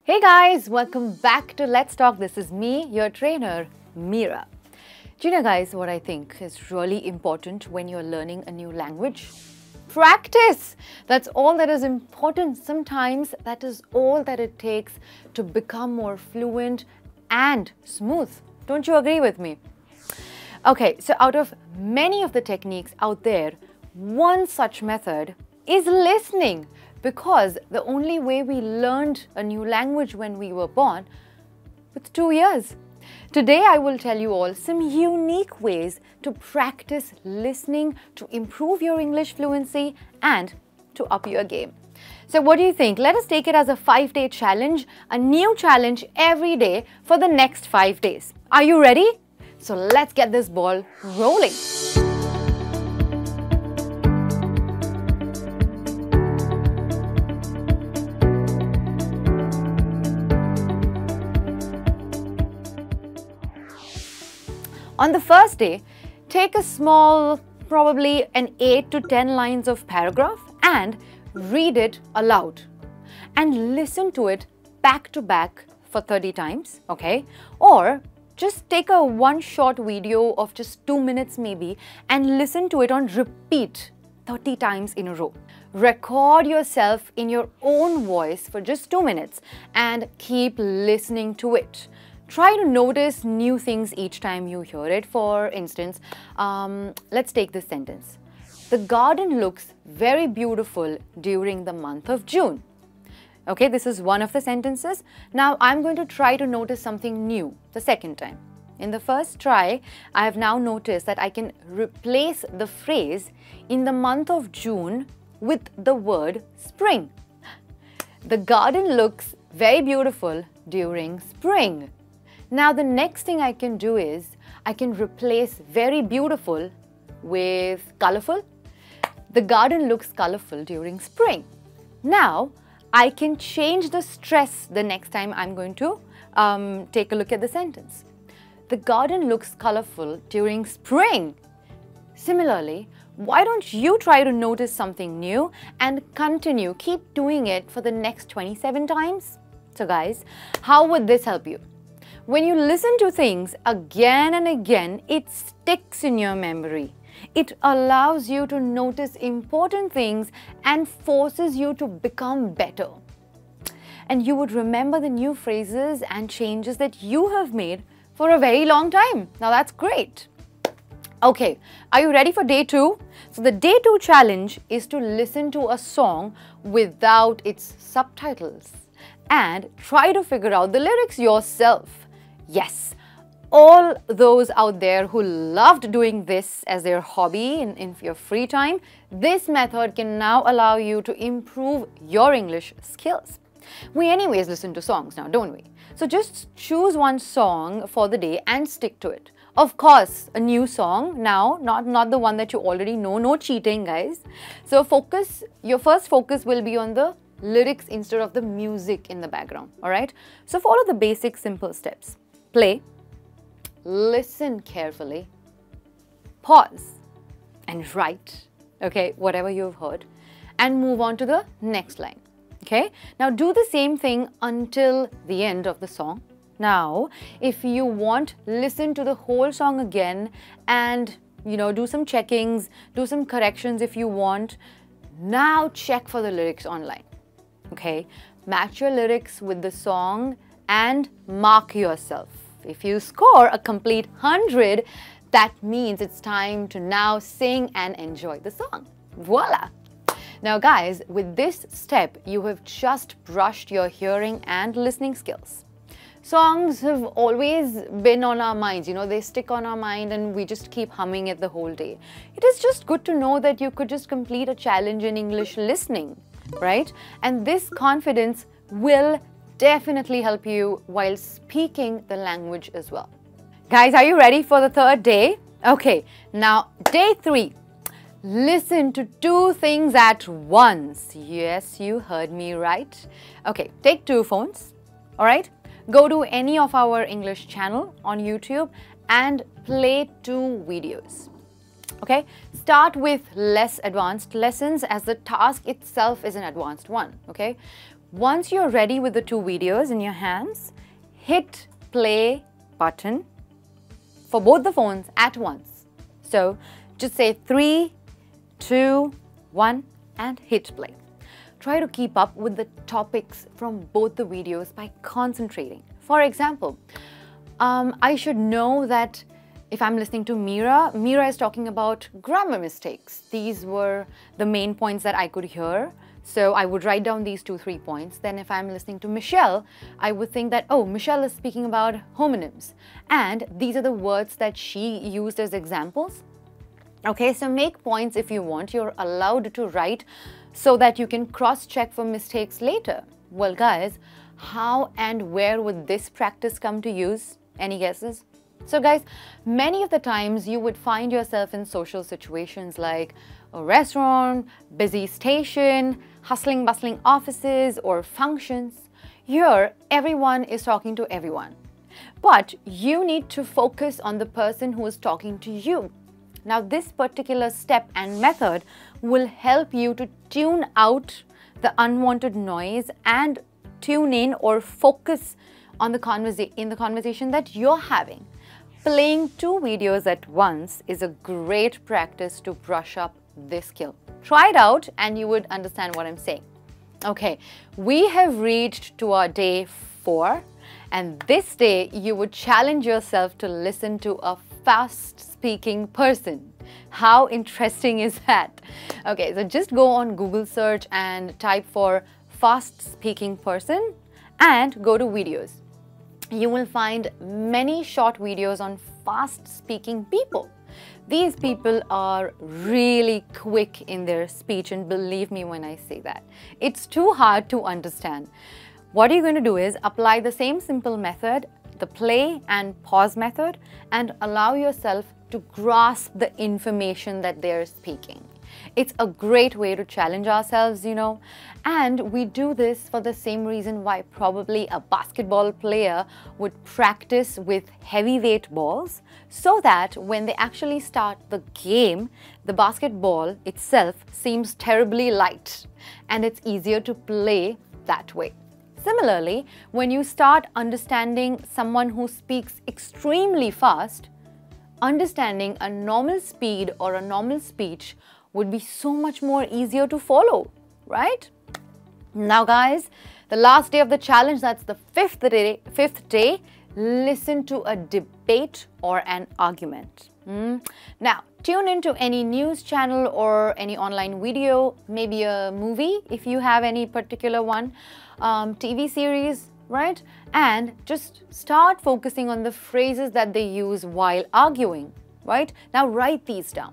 Hey guys, welcome back to Let's Talk. This is me, your trainer, Meera. Do you know guys what I think is really important when you're learning a new language? Practice! That's all that is important. Sometimes that is all that it takes to become more fluent and smooth. Don't you agree with me? Okay, so out of many of the techniques out there, one such method is listening, because the only way we learned a new language when we were born was 2 years. Today I will tell you all some unique ways to practice listening to improve your English fluency and to up your game. So what do you think? Let us take it as a 5-day challenge, a new challenge every day for the next 5 days. Are you ready? So let's get this ball rolling. On the first day, take a small, probably an 8 to 10 lines of paragraph and read it aloud. And listen to it back to back for 30 times, okay? Or just take one short video of just 2 minutes maybe and listen to it on repeat 30 times in a row. Record yourself in your own voice for just 2 minutes and keep listening to it. Try to notice new things each time you hear it. For instance, let's take this sentence. The garden looks very beautiful during the month of June. Okay, this is one of the sentences. Now I'm going to try to notice something new the second time. In the first try, I have now noticed that I can replace the phrase in the month of June with the word spring. The garden looks very beautiful during spring. Now the next thing I can do is I can replace very beautiful with colorful. The garden looks colorful during spring. Now I can change the stress the next time I'm going to take a look at the sentence. The garden looks colorful during spring. Similarly, why don't you try to notice something new and continue, keep doing it for the next 27 times? So guys, how would this help you? When you listen to things again and again, it sticks in your memory. It allows you to notice important things and forces you to become better. And you would remember the new phrases and changes that you have made for a very long time. Now that's great. Okay, are you ready for day 2? So the day 2 challenge is to listen to a song without its subtitles and try to figure out the lyrics yourself. Yes, all those out there who loved doing this as their hobby in your free time, this method can now allow you to improve your English skills. We anyways listen to songs now, don't we? So just choose one song for the day and stick to it. Of course, a new song now, not the one that you already know. No cheating, guys. So your first focus will be on the lyrics instead of the music in the background, all right? So follow the basic simple steps. Play, listen carefully, pause and write, okay, whatever you've heard, and move on to the next line, okay? Now do the same thing until the end of the song. Now, if you want, listen to the whole song again and, do some checkings, do some corrections if you want. Now check for the lyrics online, okay? Match your lyrics with the song and mark yourself. If you score a complete 100, that means it's time to now sing and enjoy the song. Voila! Now guys, with this step, you have just brushed your hearing and listening skills. Songs have always been on our minds, they stick on our mind and we just keep humming it the whole day. It is just good to know that you could just complete a challenge in English listening, right? And this confidence will definitely help you while speaking the language as well. Guys, are you ready for the third day? Okay, now day 3. Listen to 2 things at once. Yes, you heard me right. Okay, take 2 phones, all right? Go to any of our English channel on YouTube and play 2 videos. Okay, start with less advanced lessons as the task itself is an advanced one. Okay, Once you're ready with the 2 videos in your hands, hit play button for both the phones at once. So just say 3, 2, 1 and hit play. Try to keep up with the topics from both the videos by concentrating. For example, I should know that if I'm listening to Meera is talking about grammar mistakes. These were the main points that I could hear. So I would write down these 2-3 points. Then if I'm listening to Michelle, I would think that, oh, Michelle is speaking about homonyms. And these are the words that she used as examples. Okay, so make points if you want. You're allowed to write so that you can cross-check for mistakes later. Well, guys, how and where would this practice come to use? Any guesses? So guys, many of the times you would find yourself in social situations like a restaurant, busy station, hustling bustling offices or functions. Here, everyone is talking to everyone. But you need to focus on the person who is talking to you. Now, this particular step and method will help you to tune out the unwanted noise and tune in or focus on the conversation that you're having. Playing 2 videos at once is a great practice to brush up this skill. Try it out and you would understand what I'm saying. Okay, we have reached to our day 4, and this day you would challenge yourself to listen to a fast-speaking person. How interesting is that? Okay, so just go on Google search and type for fast-speaking person and go to videos. You will find many short videos on fast-speaking people. These people are really quick in their speech, and believe me when I say that. It's too hard to understand. What you're going to do is apply the same simple method, the play and pause method, and allow yourself to grasp the information that they're speaking. It's a great way to challenge ourselves, you know, and we do this for the same reason why probably a basketball player would practice with heavyweight balls, so that when they actually start the game, the basketball itself seems terribly light and it's easier to play that way. Similarly, when you start understanding someone who speaks extremely fast, understanding a normal speed or a normal speech would be so much more easier to follow, right? Now guys, the last day of the challenge, that's the fifth day, listen to a debate or an argument. Now, tune into any news channel or any online video, maybe a movie if you have any particular one, TV series, right? And just start focusing on the phrases that they use while arguing, right? Now write these down.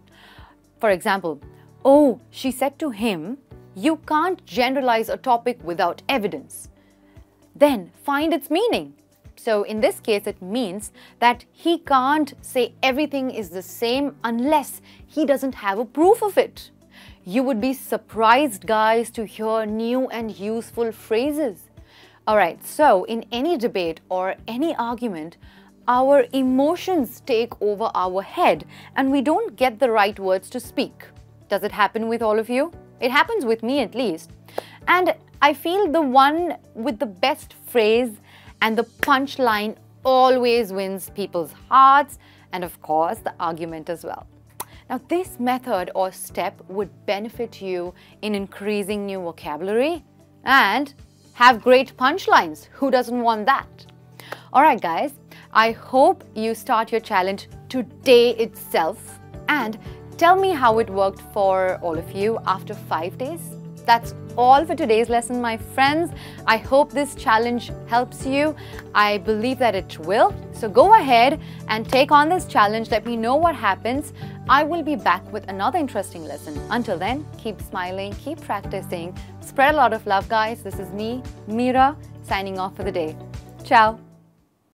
For example, oh, she said to him, you can't generalize a topic without evidence. Then find its meaning. So in this case, it means that he can't say everything is the same unless he doesn't have a proof of it. You would be surprised, guys, to hear new and useful phrases. Alright, so in any debate or any argument, our emotions take over our head and we don't get the right words to speak. Does it happen with all of you? It happens with me at least. And I feel the one with the best phrase and the punchline always wins people's hearts and of course the argument as well. Now this method or step would benefit you in increasing new vocabulary and have great punchlines. Who doesn't want that? Alright guys, I hope you start your challenge today itself and tell me how it worked for all of you after 5 days. That's all for today's lesson, my friends. I hope this challenge helps you. I believe that it will. So go ahead and take on this challenge. Let me know what happens. I will be back with another interesting lesson. Until then, keep smiling, keep practicing. Spread a lot of love, guys. This is me, Meera, signing off for the day. Ciao.